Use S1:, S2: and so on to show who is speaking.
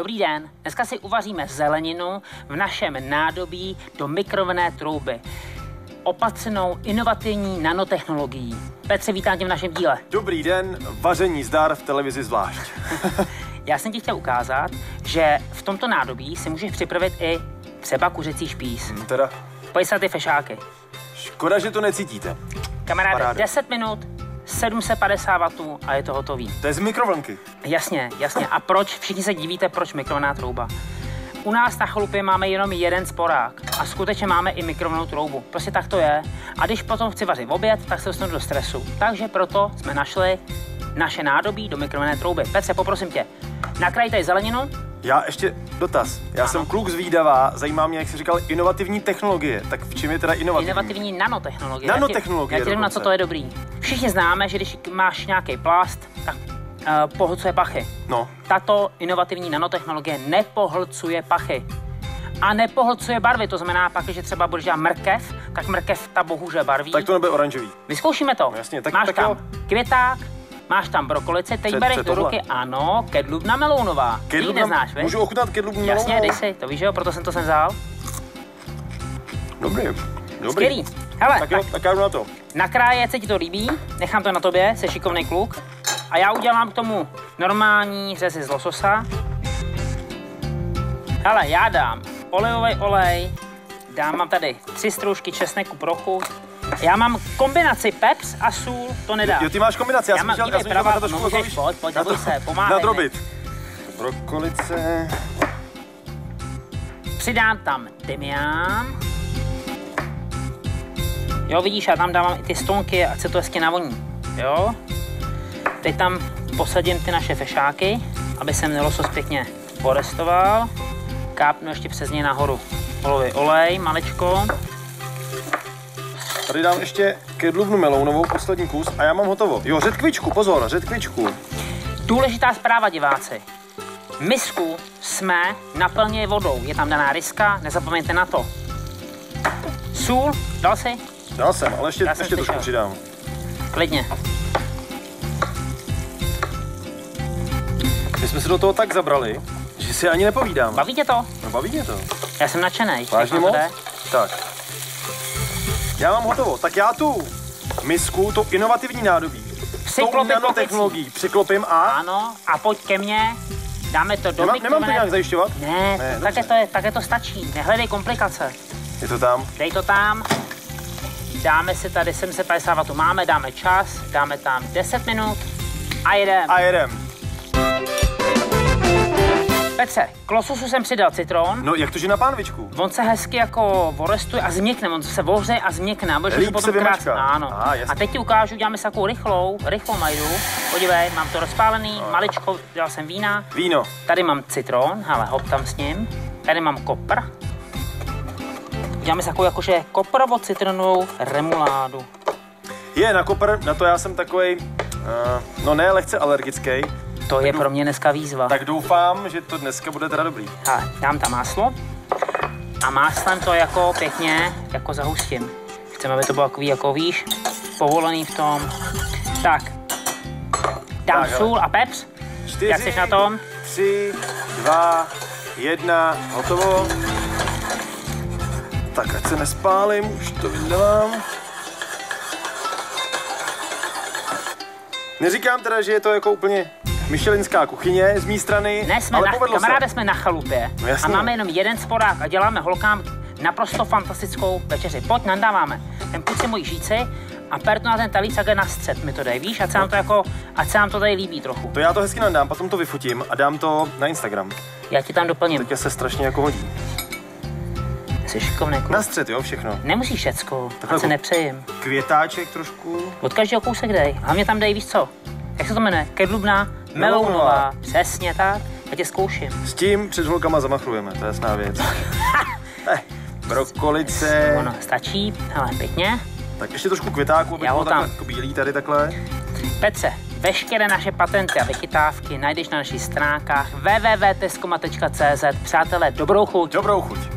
S1: Dobrý den, dneska si uvaříme zeleninu v našem nádobí do mikrovlnné trouby. Opatřenou inovativní nanotechnologií. Petře, vítám tě v našem díle.
S2: Dobrý den, vaření zdar v televizi zvlášť.
S1: Já jsem ti chtěl ukázat, že v tomto nádobí si můžeš připravit i třeba kuřecí špíz.
S2: Teda?
S1: Pojď se ty fešáky.
S2: Škoda, že to necítíte.
S1: Kamaráde,
S2: Paráda.
S1: 10 minut, 750 W a je to hotový.
S2: To je z mikrovlnky.
S1: Jasně, jasně. A proč? Všichni se divíte, proč mikrovlnná trouba. U nás na chalupě máme jenom jeden sporák a skutečně máme i mikrovlnnou troubu. Prostě tak to je. A když potom chci vařit oběd, tak se dostanu do stresu. Takže proto jsme našli naše nádobí do mikrovlnné trouby. Petře, poprosím tě, nakraj tady zeleninu.
S2: Já ještě dotaz. Já jsem kluk z Vídava, zajímá mě, jak jsi říkal, inovativní technologie. Tak v čem je teda inovativní?
S1: Inovativní nanotechnologie.
S2: Nanotechnologie.
S1: Já ti řeknu, na co to je dobrý. Všichni známe, že když máš nějaký plast, tak pohlcuje pachy.
S2: No.
S1: Tato inovativní nanotechnologie nepohlcuje pachy. A nepohlcuje barvy, to znamená pak, že třeba budeš dělat mrkev, tak mrkev ta bohužel barví.
S2: Tak to nebude oranžový.
S1: Vyzkoušíme to.
S2: No, jasně, tak,
S1: máš
S2: tak
S1: tam
S2: jo.
S1: květák, máš tam brokolici, teď bereš do ruky, ano, kedlubna melounová. Ty ji neznáš, víš?
S2: Můžu ochutnat kedlubnu melounovou?
S1: Jasně, dej si, to víš, jo, proto jsem to sem vzal.
S2: Dobrý.
S1: Skvělý. Hele,
S2: tak jo, tak já jdu na to.
S1: Na kráje se ti to líbí, nechám to na tobě, jsi šikovný kluk. A já udělám k tomu normální řezy z lososa. Hele, já dám olejový olej, mám tady 3 stroužky česneku pro chuť. Já mám kombinaci peps a sůl, to nedá.
S2: Jo, ty máš kombinaci, já jsem chtěl
S1: pravá, pojď, neboj se, pomáhej.
S2: Nadrobit. Brokolice.
S1: Přidám tam tymián. Jo, vidíš, já tam dávám i ty stonky, ať se to hezky navoní. Jo. Teď tam posadím ty naše fešáky, aby jsem losos pěkně porestoval. Kápnu ještě přes něj nahoru olejový olej, maličko.
S2: Tady dám ještě kedlubnu melounovou, poslední kus a já mám hotovo. Jo, řetkvičku, pozor, řetkvičku.
S1: Důležitá zpráva, diváci. Misku jsme naplnili vodou, je tam daná ryska, nezapomeňte na to. Sůl, dal jsi?
S2: Dal jsem, ale ještě trošku přidám.
S1: Klidně.
S2: My jsme se do toho tak zabrali, že si ani nepovídám.
S1: Baví tě to?
S2: No, baví mě to.
S1: Já jsem nadšenej.
S2: Vážně moc? Tak. Já mám hotovo. Tak já tu misku, tu inovativní nádobí, tou nanotechnologií přiklopím a...
S1: Ano, a pojď ke mně. Dáme to do
S2: Nemám to nějak zajišťovat?
S1: Ne, také to stačí. Nehledej komplikace.
S2: Je to tam?
S1: Dej to tam. Dáme si tady 750 W. Máme, dáme čas, dáme tam 10 minut a jedem.
S2: A jedem.
S1: Petře, k lososu jsem přidal citron.
S2: No, jak to, že na pánvičku?
S1: On se hezky jako vorestuje a změkne, on se vohřeje a změkne.
S2: Líp se vymačká.
S1: Ano. A teď ti ukážu, děláme si takovou rychlou majdu. Podívej, mám to rozpálený, maličko, dal jsem vína.
S2: Víno.
S1: Tady mám citron, hele, hop tam s ním. Tady mám kopr. Děláme si takovou jakože koprovo-citronovou remuládu.
S2: Na kopr, na to já jsem takovej, no ne lehce alergický.
S1: To je pro mě dneska výzva.
S2: Tak doufám, že to dneska bude teda dobrý.
S1: Hele, dám tam máslo a máslem to jako pěkně jako zahustím. Chceme, aby to bylo takový, jako víš, povolený v tom. Tak, dám
S2: tak,
S1: sůl a peps.
S2: 4,
S1: Jak jsi na tom?
S2: 3, 2, 1, hotovo. Tak, ať se nespálím, už to vyndávám. Neříkám teda, že je to jako úplně michelinská kuchyně z mé strany,
S1: Ne, jsme na chalupě a máme jenom jeden sporák a děláme holkám naprosto fantastickou večeři. Pojď, nadáváme. Ten půjď si mojí žíci a per to na ten talíř takhle na střed mi to dej, víš? Ať se nám to tady líbí trochu.
S2: To já to hezky nadám, potom to vyfotím a dám to na Instagram.
S1: Já ti tam doplním.
S2: Teď se strašně jako hodí.
S1: Jsi šikovný kluk.
S2: Na střed, jo, všechno.
S1: Nemusíš všecko, ať se nepřejím.
S2: Květáček trošku.
S1: Od každého kousek dej. Hlavně tam dej, víš co? Jak se to jmenuje? Kedlubna melounová. Přesně tak. Já tě zkouším.
S2: S tím před holkama zamachrujeme, to je jasná věc. Brokolice.
S1: Ono stačí, hele, pěkně.
S2: Tak ještě trošku květáku, aby bylo takhle jako bílý tady takhle.
S1: Petře, veškeré naše patenty a vychytávky najdeš na našich stránkách www.teskoma.cz. Přátelé, dobrou chuť.
S2: Dobrou chuť.